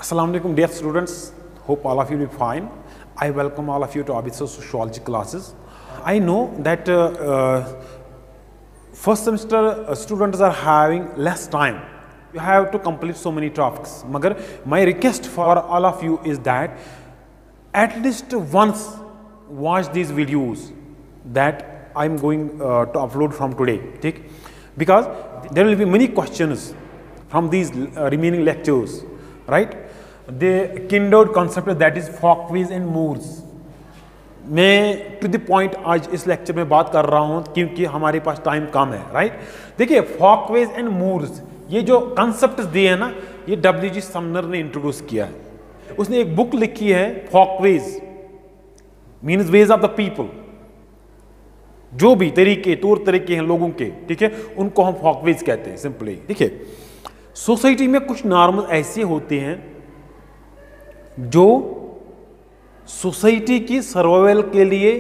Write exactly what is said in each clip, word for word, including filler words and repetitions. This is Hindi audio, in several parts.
Assalamu alaikum dear students, hope all of you will be fine. I welcome all of you to Abhisar Sociology classes. I know that uh, uh, first semester uh, students are having less time. You have to complete so many topics. Magar, my request for all of you is that at least once watch these videos that I am going uh, to upload from today. Okay? Because there will be many questions from these uh, remaining lectures, right? The kindred concept that is Folkways and Moors. मैं टू द पॉइंट आज इस लेक्चर में बात कर रहा हूं क्योंकि हमारे पास टाइम कम है, राइट? देखिए, फॉकवेज एंड मूर्स, ये जो कंसेप्ट दिए हैं ना, ये डब्ल्यू जी समनर ने इंट्रोड्यूस किया है. उसने एक बुक लिखी है, folkways means ways of the people. जो भी तरीके तौर तरीके हैं लोगों के, ठीक है, उनको हम फॉकवेज कहते हैं सिंपली. देखिए, सोसाइटी में कुछ नॉर्म्स ऐसे होते हैं जो सोसाइटी की सर्वाइवल के लिए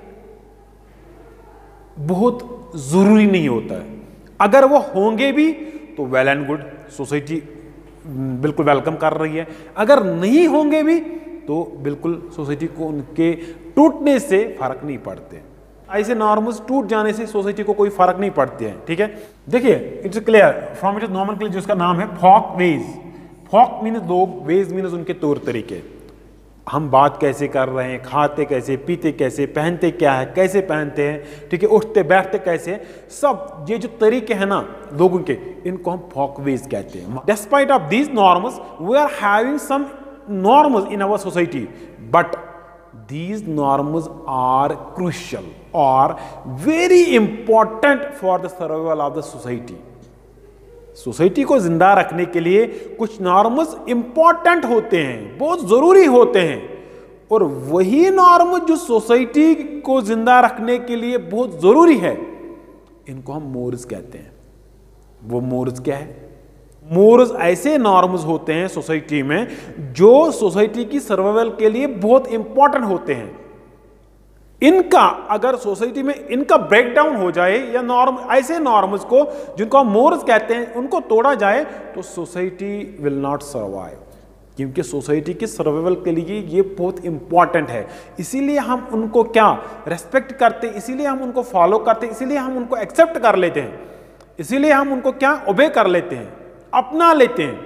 बहुत जरूरी नहीं होता है. अगर वो होंगे भी तो वेल एंड गुड, सोसाइटी बिल्कुल वेलकम कर रही है. अगर नहीं होंगे भी तो बिल्कुल सोसाइटी को उनके टूटने से फर्क नहीं पड़ते. ऐसे नॉर्म्स टूट जाने से सोसाइटी को कोई फर्क नहीं पड़ते हैं, ठीक है. देखिए, it's clear from it normal clear, जिसका नाम है फॉक वेज. फॉक मीन्स लोग, वेज मीन्स उनके तौर तरीके. हम बात कैसे कर रहे हैं, खाते कैसे, पीते कैसे, पहनते क्या है, कैसे पहनते हैं, ठीक है, उठते बैठते कैसे, सब ये जो तरीके हैं ना लोगों के, इनको हम फॉकवेज कहते हैं. Despite of these norms we are having some norms in our society, but these norms are crucial or very important for the survival of the society. Society को जिंदा रखने के लिए कुछ नॉर्म्स इंपॉर्टेंट होते हैं, बहुत जरूरी होते हैं, और वही नॉर्म जो सोसाइटी को जिंदा रखने के लिए बहुत जरूरी है, इनको हम मोरल्स कहते हैं. वो मोरल्स क्या है? मोरल्स ऐसे नॉर्म्स होते हैं सोसाइटी में जो सोसाइटी की सर्वाइवल के लिए बहुत इंपॉर्टेंट होते हैं. इनका अगर सोसाइटी में इनका ब्रेकडाउन हो जाए, या नॉर्म ऐसे नॉर्म्स को जिनको हम मोरल्स कहते हैं उनको तोड़ा जाए, तो सोसाइटी विल नॉट सर्वाइव. क्योंकि सोसाइटी की सर्वाइवल के लिए ये बहुत इंपॉर्टेंट है. इसीलिए हम उनको क्या रेस्पेक्ट करते हैं, इसीलिए हम उनको फॉलो करते हैं, इसीलिए हम उनको एक्सेप्ट कर लेते हैं, इसीलिए हम उनको क्या ओबे कर लेते हैं, अपना लेते हैं.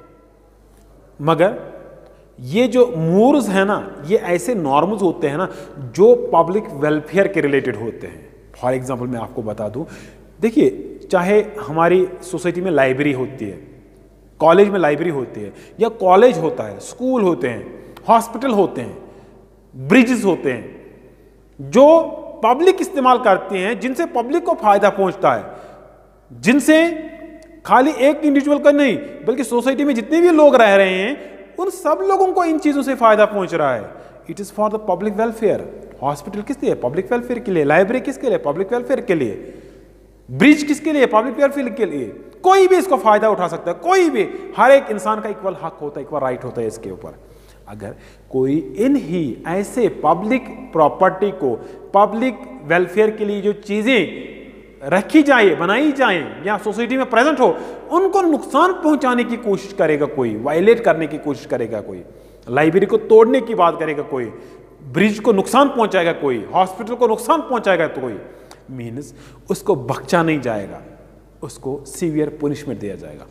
मगर ये जो मोरल्स है ना, ये ऐसे नॉर्म्स होते हैं ना जो पब्लिक वेलफेयर के रिलेटेड होते हैं. फॉर एग्जांपल मैं आपको बता दूं, देखिए, चाहे हमारी सोसाइटी में लाइब्रेरी होती है, कॉलेज में लाइब्रेरी होती है, या कॉलेज होता है, स्कूल होते हैं, हॉस्पिटल होते हैं, ब्रिजेस होते हैं, जो पब्लिक इस्तेमाल करती हैं, जिनसे पब्लिक को फायदा पहुंचता है, जिनसे खाली एक इंडिविजुअल का नहीं बल्कि सोसाइटी में जितने भी लोग रह रहे हैं उन सब लोगों को इन चीजों से फायदा पहुंच रहा है. It is for the public welfare. Hospital किसके लिए? पब्लिक वेलफेयर के लिए. लाइब्रेरी किसके लिए? पब्लिक वेलफेयर के लिए. ब्रिज किसके लिए? पब्लिक वेलफेयर के लिए. कोई भी इसको फायदा उठा सकता है, कोई भी. हर एक इंसान का इक्वल हक होता है, इक्वल राइट होता है इसके ऊपर. अगर कोई इन ही ऐसे पब्लिक प्रॉपर्टी को, पब्लिक वेलफेयर के लिए जो चीजें रखी जाए, बनाई जाए, या सोसाइटी में प्रेजेंट हो, उनको नुकसान पहुंचाने की कोशिश करेगा कोई, वायलेट करने की कोशिश करेगा कोई, लाइब्रेरी को तोड़ने की बात करेगा कोई, ब्रिज को नुकसान पहुंचाएगा कोई, हॉस्पिटल को नुकसान पहुंचाएगा तो कोई, मीन्स उसको बख्शा नहीं जाएगा, उसको सीवियर पनिशमेंट दिया जाएगा.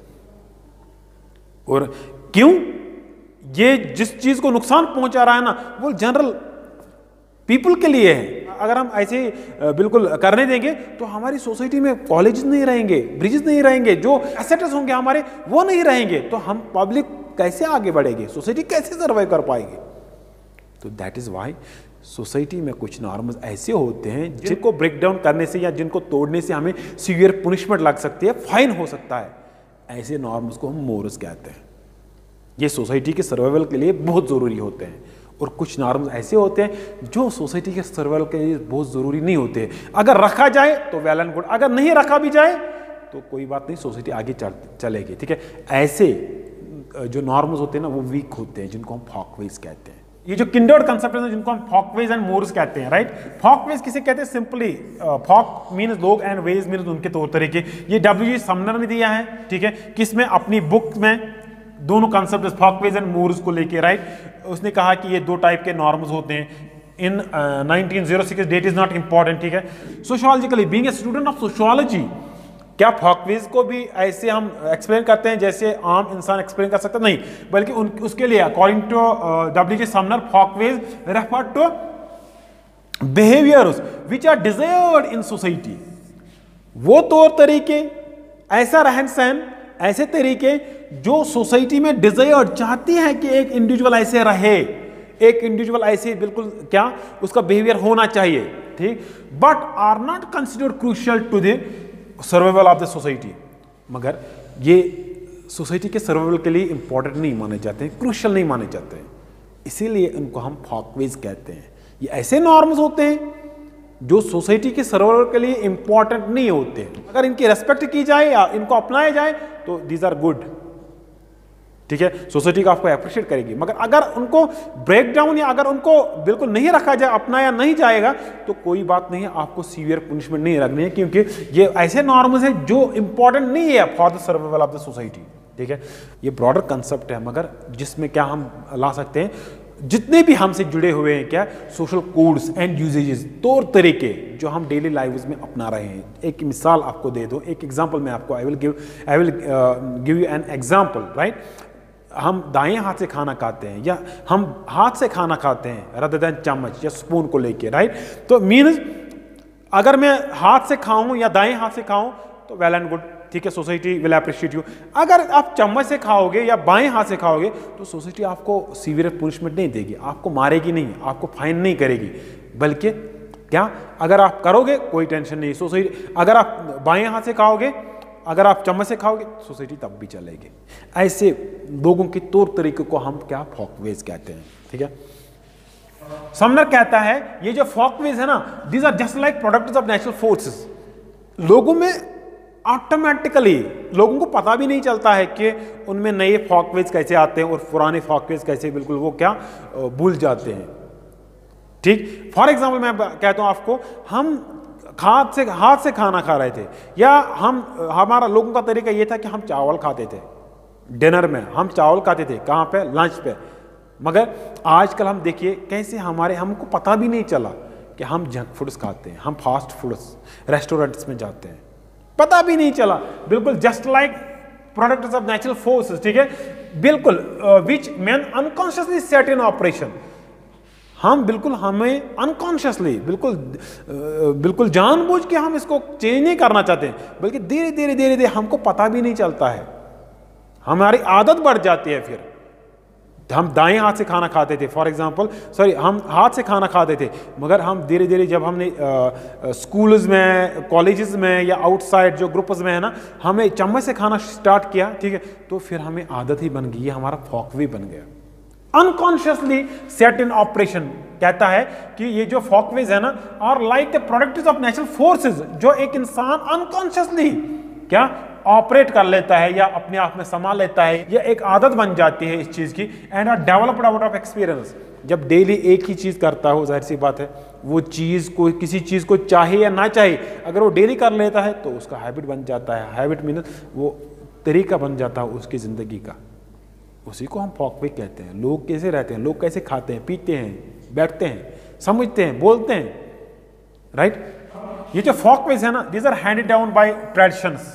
और क्यों? ये जिस चीज को नुकसान पहुंचा रहा है ना, वो जनरल पीपल के लिए है. अगर हम ऐसे बिल्कुल करने देंगे तो हमारी सोसाइटी में कॉलेज नहीं रहेंगे, ब्रिजेस नहीं रहेंगे, जो एसेट्स होंगे हमारे वो नहीं रहेंगे, तो हम पब्लिक कैसे आगे बढ़ेगी, सोसाइटी कैसे सर्वाइव कर पाएगी? तो दैट इज व्हाई सोसाइटी में कुछ नॉर्म्स ऐसे होते हैं जिनको ब्रेक डाउन करने से या जिनको तोड़ने से हमें सीवियर पनिशमेंट लग सकती है, फाइन हो सकता है. ऐसे नॉर्म्स को हम मोरल्स कहते हैं. ये सोसाइटी के सर्वाइवल के लिए बहुत जरूरी होते हैं. और कुछ नॉर्म्स ऐसे होते हैं जो सोसाइटी के सर्वाइवल के लिए बहुत जरूरी नहीं होते. अगर रखा जाए तो वेल एंड गुड, अगर नहीं रखा भी जाए तो कोई बात नहीं, सोसाइटी आगे चल चलेगी, ठीक है. ऐसे जो नॉर्म्स होते हैं ना, वो वीक होते हैं, जिनको हम फॉकवेज कहते हैं. ये जो किंडर्ड कंसेप्ट है जिनको हम फॉकवेज एंड मोरल्स कहते हैं, राइट? फॉकवेज किसे कहते हैं? सिंपली फॉक मीन्स लोग एंड वेज मीन्स उनके तौर तरीके. ये डब्ल्यू जी समनर ने दिया है, ठीक है, किसमें? अपनी बुक में दोनों कंसेप्ट फॉकवेज एंड मूर्स को लेके, राइट। उसने कहा कि ये दो टाइप के नॉर्म्स होते हैं in nineteen O six, date is not important, ठीक है। Sociologically being a student of sociology, क्या फॉकवेज को भी ऐसे हम एक्सप्लेन करते हैं जैसे आम इंसान एक्सप्लेन कर सकता? नहीं, बल्कि उन, उसके लिए according to W J Sumner, folkways refer to behaviours which are desired in society. वो तौर तरीके, ऐसा रहन सहन, ऐसे तरीके जो सोसाइटी में डिजायर्ड चाहती है कि एक इंडिविजुअल ऐसे रहे, एक इंडिविजुअल ऐसे बिल्कुल क्या उसका बिहेवियर होना चाहिए, ठीक, but are not considered crucial to the survival of the society. मगर ये सोसाइटी के सर्वाइवल के लिए इंपॉर्टेंट नहीं माने जाते हैं, क्रूशियल नहीं माने जाते हैं, इसीलिए उनको हम फॉकवेज कहते हैं। ये ऐसे नॉर्म्स होते हैं जो सोसाइटी के सर्वाइवल के लिए इंपॉर्टेंट नहीं होते हैं, अगर इनकी रेस्पेक्ट की जाए या इनको अपनाया जाए तो दीज आर गुड, ठीक है, सोसाइटी का आपको अप्रिशिएट करेगी। मगर अगर उनको ब्रेक डाउन या अगर उनको बिल्कुल नहीं रखा जाए, अपनाया नहीं जाएगा, तो कोई बात नहीं है, आपको सीवियर पनिशमेंट नहीं रखनी है, क्योंकि ये ऐसे नॉर्म्स हैं जो इंपॉर्टेंट नहीं है for the survival of the society, ठीक है। ये ब्रॉडर कंसेप्ट है, मगर जिसमें क्या हम ला सकते हैं, जितने भी हमसे जुड़े हुए हैं क्या सोशल कोड्स एंड यूजेजेस, तौर तरीके जो हम डेली लाइव्स में अपना रहे हैं। एक मिसाल आपको दे दो, एक एग्जांपल मैं आपको I will give I will give you an example, right. हम दाएं हाथ से खाना खाते हैं या हम हाथ से खाना खाते हैं रदर देन चम्मच या स्पून को लेके, राइट। तो मीन्स अगर मैं हाथ से खाऊं या दाएं हाथ से खाऊं तो वेल एंड गुड, ठीक है, सोसाइटी विल अप्रिशिएट यू। अगर आप चम्मच से खाओगे या बाएं हाथ से खाओगे तो सोसाइटी आपको सीवियर पनिशमेंट नहीं देगी, आपको मारेगी नहीं, आपको फाइन नहीं करेगी, बल्कि क्या अगर आप करोगे कोई टेंशन नहीं सोसाइटी। अगर आप बाएं हाथ से खाओगे, अगर आप चम्मच से खाओगे सोसाइटी तब भी चलेगी। ऐसे लोगों के तौर तरीके को हम क्या फॉकवेज कहते हैं, ठीक है। समनर कहता है ये जो फॉकवेज है ना, these are just like products of natural forces. लोगों में ऑटोमेटिकली लोगों को पता भी नहीं चलता है कि उनमें नए फॉकवेज कैसे आते हैं और पुराने फॉकवेज कैसे बिल्कुल वो क्या भूल जाते हैं, ठीक। फॉर एग्जाम्पल मैं कहता हूं आपको, हम हाथ से हाथ से खाना खा रहे थे, या हम हमारा लोगों का तरीका ये था कि हम चावल खाते थे डिनर में, हम चावल खाते थे कहाँ पे, लंच पे। मगर आजकल हम देखिए कैसे हमारे हमको पता भी नहीं चला कि हम जंक फूड्स खाते हैं, हम फास्ट फूड्स रेस्टोरेंट्स में जाते हैं, पता भी नहीं चला, बिल्कुल just like products of natural forces, ठीक है, बिल्कुल which man unconsciously set in operation. हम बिल्कुल हमें अनकॉन्शियसली बिल्कुल बिल्कुल जानबूझ के हम इसको चेंज नहीं करना चाहते, बल्कि धीरे धीरे धीरे धीरे हमको पता भी नहीं चलता है, हमारी आदत बढ़ जाती है। फिर हम दाएं हाथ से खाना खाते थे, फॉर एग्जांपल सॉरी हम हाथ से खाना खाते थे, मगर हम धीरे धीरे जब हमने स्कूल्स में, कॉलेजेस में या आउटसाइड जो ग्रुप्स में है ना, हमें चम्मच से खाना स्टार्ट किया, ठीक है, तो फिर हमें आदत ही बन गई, ये हमारा फॉकवे बन गया, अनकॉन्शियसली सेट इन ऑपरेशन। कहता है कि ये जो फॉकवेज है ना, और like the products of natural forces, जो एक इंसान अनकॉन्शियसली क्या ऑपरेट कर लेता है या अपने आप में संभाल लेता है, या एक आदत बन जाती है इस चीज की, and are developed out of experience. जब डेली एक ही चीज करता हो, जाहिर सी बात है वो चीज को, किसी चीज को चाहे या ना चाहे, अगर वो डेली कर लेता है तो उसका हैबिट बन जाता है। हैबिट मीन्स वो तरीका बन जाता है उसकी जिंदगी का, उसी को हम फॉकवे कहते हैं। लोग कैसे रहते हैं, लोग कैसे खाते हैं, पीते हैं, बैठते हैं, समझते हैं, बोलते हैं, राइट। ये जो फॉकवेज है ना, these are handed down by traditions.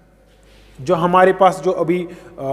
जो हमारे पास जो अभी आ,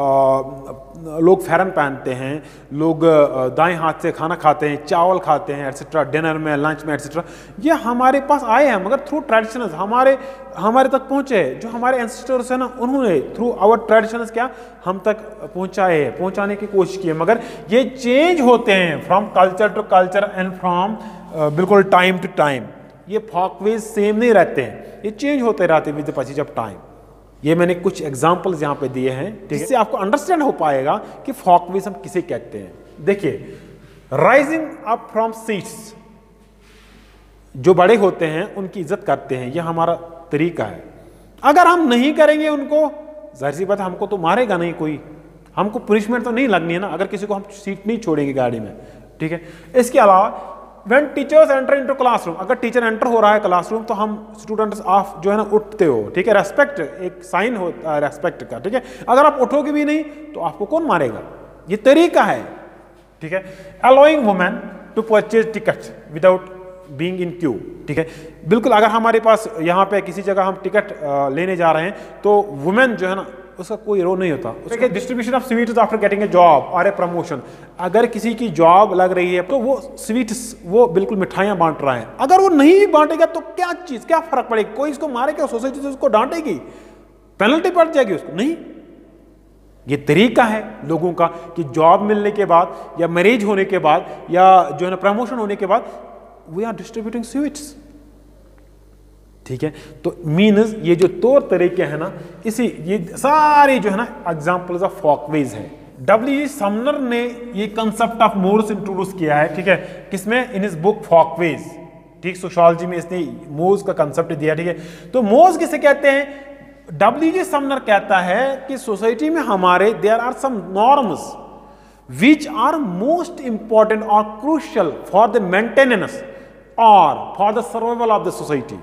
लोग फैरन पहनते हैं, लोग दाएं हाथ से खाना खाते हैं, चावल खाते हैं एटसेट्रा, डिनर में, लंच में एटसेट्रा, ये हमारे पास आए हैं, मगर थ्रू ट्रेडिशंस हमारे हमारे तक पहुंचे हैं। जो हमारे एंसेस्टर्स हैं ना, उन्होंने थ्रू आवर ट्रेडिशंस क्या हम तक पहुंचाए हैं, पहुंचाने की कोशिश की है। मगर ये चेंज होते हैं from culture to culture and from बिल्कुल टाइम टू टाइम। ये फॉकवेज सेम नहीं रहते हैं, ये चेंज होते रहते हैं with the passage of time. ये मैंने कुछ एग्जाम्पल्स यहाँ पे दिए हैं, जिससे आपको अंडरस्टैंड हो पाएगा कि फॉकवेज हम किसे कहते हैं। देखिए, राइजिंग अप फ्रॉम सीट्स, जो बड़े होते हैं उनकी इज्जत करते हैं, यह हमारा तरीका है। अगर हम नहीं करेंगे उनको, जाहिर सी बात है हमको तो मारेगा नहीं कोई, हमको पनिशमेंट तो नहीं लगनी है ना, अगर किसी को हम सीट नहीं छोड़ेंगे गाड़ी में, ठीक है। इसके अलावा when teachers enter into classroom, अगर टीचर एंटर हो रहा है क्लासरूम तो हम स्टूडेंट्स आप जो है ना उठते हो, ठीक है, रेस्पेक्ट एक साइन होता है रेस्पेक्ट का, ठीक है। अगर आप उठोगे भी नहीं तो आपको कौन मारेगा, ये तरीका है, ठीक है। Allowing women to purchase ticket without being in queue, ठीक है, बिल्कुल। अगर हमारे पास यहाँ पे किसी जगह हम टिकट लेने जा रहे हैं तो वुमेन जो है ना उसका कोई रोल नहीं होता। उसके distribution of sweets after getting a job और ए प्रमोशन, अगर किसी की जॉब लग रही है तो वो स्वीट्स वो बिल्कुल मिठाइयाँ बांट रहा है, अगर वो नहीं बांटेगा तो क्या चीज़ क्या फर्क पड़ेगा, कोई इसको मारेगा, सोसाइटी से उसको डांटेगी, पेनल्टी पड़ जाएगी उसको, नहीं। ये तरीका है लोगों का कि जॉब मिलने के बाद या मैरिज होने के बाद या जो है ना प्रमोशन होने के बाद वी आर डिस्ट्रीब्यूटिंग स्वीट्स, ठीक है। तो मीन्स ये जो तौर तरीके हैं ना, इसी ये सारे जो है ना एग्जांपल्स ऑफ फॉकवेज है। डब्ल्यू जी समनर ने ये कंसेप्ट ऑफ मोर्स इंट्रोड्यूस किया है, ठीक है, किसमें, इन हिज बुक फॉकवेज, ठीक, सोशियोलॉजी में इसने मोर्स का कंसेप्ट दिया, ठीक है। तो मोर्स किसे कहते हैं, डब्ल्यू जी समनर कहता है कि सोसाइटी में हमारे there are some norms which are most important और क्रूशियल फॉर द मेंटेनेंस और for the survival of the society.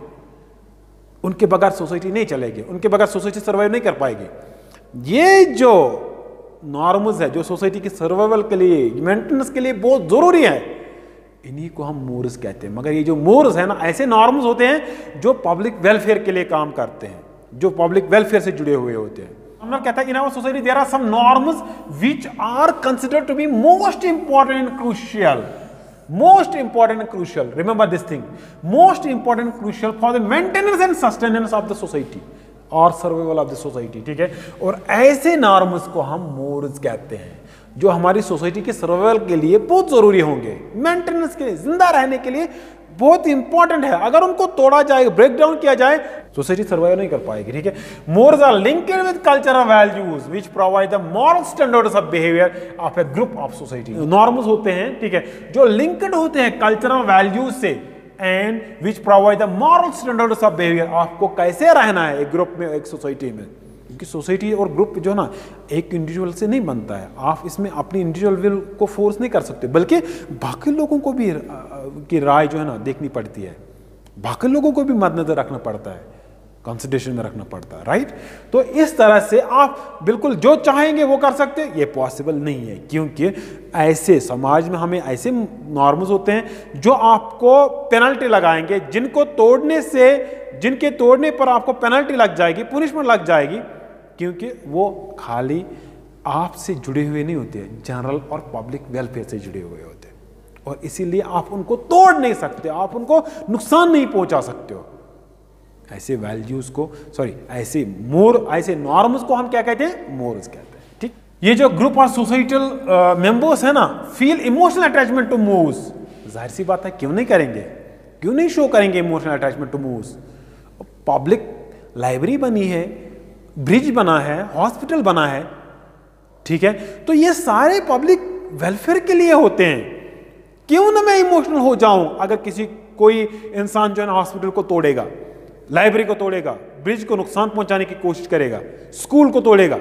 उनके बगैर सोसाइटी नहीं चलेगी, उनके बगैर सोसाइटी सर्वाइव नहीं कर पाएगी। ये जो नॉर्म्स है जो सोसाइटी की सर्वाइवल के लिए, मेंटेनेंस के लिए बहुत जरूरी है, इन्हीं को हम मोर्स कहते हैं। मगर ये जो मोर्स है ना, ऐसे नॉर्म्स होते हैं जो पब्लिक वेलफेयर के लिए काम करते हैं, जो पब्लिक वेलफेयर से जुड़े हुए होते हैं। हमने कहता है in our society there are some norms which are considered to be most important and crucial, most important and crucial, remember this thing, most important and crucial for the maintenance and sustenance of the society और सर्वाइवल ऑफ द सोसाइटी, ठीक है। और ऐसे नॉर्म्स को हम मोर्स कहते हैं जो हमारी सोसाइटी के सर्वाइवल के लिए बहुत जरूरी होंगे, मेंटेनेंस के लिए, जिंदा रहने के लिए बहुत इंपॉर्टेंट है। अगर उनको तोड़ा जाए, ब्रेक डाउन किया जाए, सोसाइटी सर्वाइव नहीं कर पाएगी, ठीक है। Mores are linked with cultural values which provide the moral standards of behaviour of a group of society. Norms होते हैं, ठीक है, जो लिंक्ड होते हैं कल्चरल वैल्यूज से and which provide the moral standards of behaviour, आपको कैसे रहना है एक ग्रुप में, एक सोसाइटी में, क्योंकि सोसाइटी और ग्रुप जो ना एक इंडिविजुअल से नहीं बनता है। आप इसमें अपनी इंडिविजुअल विल को फोर्स नहीं कर सकते, बल्कि बाकी लोगों को भी की राय जो है ना देखनी पड़ती है, बाकी लोगों को भी मद्देनजर रखना पड़ता है, कंसिडरेशन में रखना पड़ता है, राइट। तो इस तरह से आप बिल्कुल जो चाहेंगे वो कर सकते हैं, ये पॉसिबल नहीं है, क्योंकि ऐसे समाज में हमें ऐसे नॉर्म्स होते हैं जो आपको पेनल्टी लगाएंगे, जिनको तोड़ने से, जिनके तोड़ने पर आपको पेनल्टी लग जाएगी, पुनिशमेंट लग जाएगी, क्योंकि वो खाली आपसे जुड़े हुए नहीं होते, जनरल और पब्लिक वेलफेयर से जुड़े हुए होते हैं, और इसीलिए आप उनको तोड़ नहीं सकते, आप उनको नुकसान नहीं पहुंचा सकते हो। ऐसे वैल्यूज को, सॉरी ऐसे मोर ऐसे नॉर्म्स को हम क्या कहते हैं, मोर्स कहते हैं, ठीक। ये जो ग्रुप और सोसाइटल मेंबर्स है ना, feel emotional attachment to mores, जाहिर सी बात है, क्यों नहीं करेंगे, क्यों नहीं शो करेंगे emotional attachment to mores. Public library बनी है, ब्रिज बना है, हॉस्पिटल बना है, ठीक है, तो ये सारे पब्लिक वेलफेयर के लिए होते हैं। क्यों ना मैं इमोशनल हो जाऊं अगर किसी कोई इंसान जो है ना हॉस्पिटल को तोड़ेगा, लाइब्रेरी को तोड़ेगा, ब्रिज को नुकसान पहुंचाने की कोशिश करेगा, स्कूल को तोड़ेगा,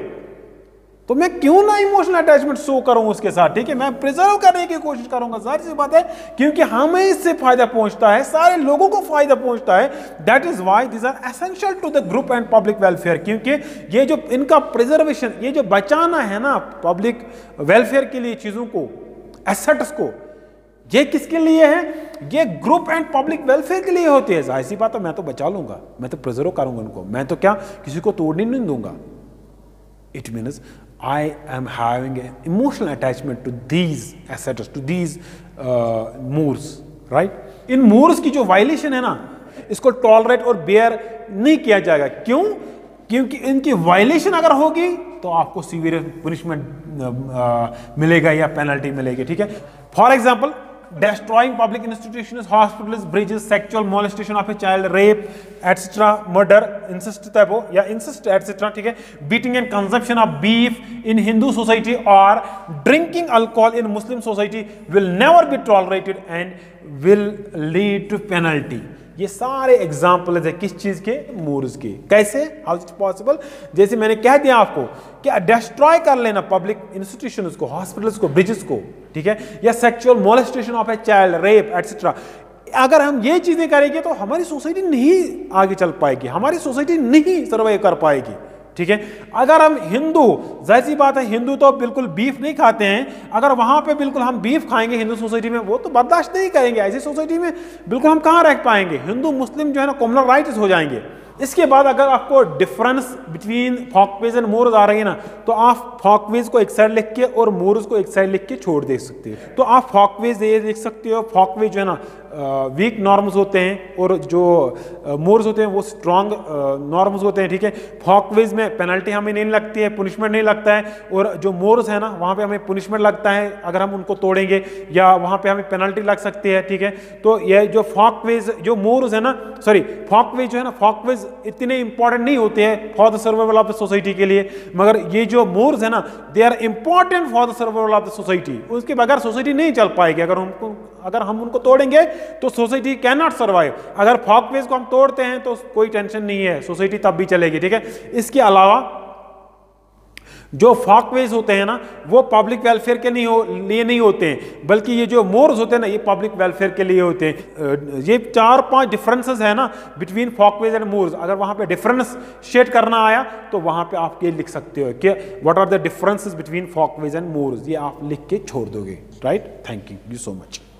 तो मैं क्यों ना इमोशनल अटैचमेंट शो करूं उसके साथ, ठीक है, मैं प्रिजर्व करने की कोशिश करूंगा, जाहिर सी बात है, क्योंकि हमें इससे फायदा पहुंचता है, सारे लोगों को फायदा पहुंचता है। That is why this are essential to the group and public welfare, क्योंकि ये जो इनका प्रिजर्वेशन, ये जो बचाना है ना पब्लिक वेलफेयर के लिए चीजों को, एसेट्स को, ये किसके लिए है, ये ग्रुप एंड पब्लिक वेलफेयर के लिए होती है। जाहिर सी बात है, मैं तो बचा लूंगा, मैं तो प्रिजर्व करूंगा उनको, मैं तो क्या किसी को तोड़ने नहीं दूंगा। It means I am having an emotional attachment to these assets, to these uh, moors, right? In moors की जो वायलेशन है ना, इसको टॉलरेट और बेयर नहीं किया जाएगा। क्यों? क्योंकि इनकी वायलेशन अगर होगी तो आपको सीवियर पनिशमेंट मिलेगा या पेनल्टी मिलेगी, ठीक है। For example, destroying public institutions, hospitals, bridges, sexual molestation of a child, rape, et cetera, murder, incest type या incest et cetera, ठीक है, beating and consumption of beef in Hindu society or drinking alcohol in Muslim society will never be tolerated and will lead to penalty, ये सारे एग्जाम्पल्स है किस चीज के? मूर्स के। कैसे? How is possible? जैसे मैंने कह दिया आपको कि डिस्ट्रॉय कर लेना पब्लिक इंस्टीट्यूशंस को, हॉस्पिटल्स को, ब्रिजेस को, ठीक है, या sexual molestation of a child, rape etcetera, अगर हम ये चीजें करेंगे तो हमारी सोसाइटी नहीं आगे चल पाएगी, हमारी सोसाइटी नहीं सर्वाइव कर पाएगी, ठीक है। अगर हम हिंदू, जाहिर सी बात है हिंदू तो बिल्कुल बीफ नहीं खाते हैं, अगर वहां पे बिल्कुल हम बीफ खाएंगे हिंदू सोसाइटी में, वो तो बर्दाश्त नहीं करेंगे, ऐसी सोसाइटी में बिल्कुल हम कहां रह पाएंगे? हिंदू मुस्लिम जो है ना कॉमनल राइट्स हो जाएंगे। इसके बाद अगर आपको difference between folkways and mores आ रही है ना, तो आप फॉकवेज को एक साइड लिख के और मोर्स को एक साइड लिख के छोड़ दे सकते हो। तो आप फॉकवेज ये लिख सकते हो, फॉकवेज जो है ना वीक नॉर्म्स होते हैं और जो मोर्स होते हैं वो स्ट्रॉन्ग नॉर्म्स होते हैं, ठीक है। फॉकवेज में पेनल्टी हमें नहीं लगती है, पुनिशमेंट नहीं लगता है, और जो मोर्स है ना वहाँ पे हमें पुनिशमेंट लगता है अगर हम उनको तोड़ेंगे, या वहाँ पे हमें पेनल्टी लग सकती है, ठीक है। तो ये जो फॉकवेज जो मोर्स है ना, सॉरी फॉकवेज जो है ना, फॉकवेज इतने इंपॉर्टेंट नहीं होते हैं for the survival of the society के लिए, मगर ये जो मोर्स है ना they are important for the survival of the society. उसके बगैर सोसाइटी नहीं चल पाएगी। अगर उनको अगर हम उनको तोड़ेंगे तो सोसाइटी कैन नॉट सर्वाइव। अगर फॉकवेज को हम तोड़ते हैं तो कोई टेंशन नहीं है, सोसाइटी तब भी चलेगी, ठीक है। इसके अलावा जो फॉकवेज होते हैं ना वो पब्लिक वेलफेयर के नहीं हो, लिए नहीं होते हैं, बल्कि ये जो मोर्स होते हैं ना ये पब्लिक वेलफेयर के लिए होते हैं। ये चार पांच डिफरेंसेस है ना बिटवीन फॉकवेज एंड मोर्स। अगर वहां पे डिफरेंस शेड करना आया तो वहां पे आप ये लिख सकते हो कि what are the differences between folkways and mores, ये आप लिख के छोड़ दोगे, right. Thank you you so much.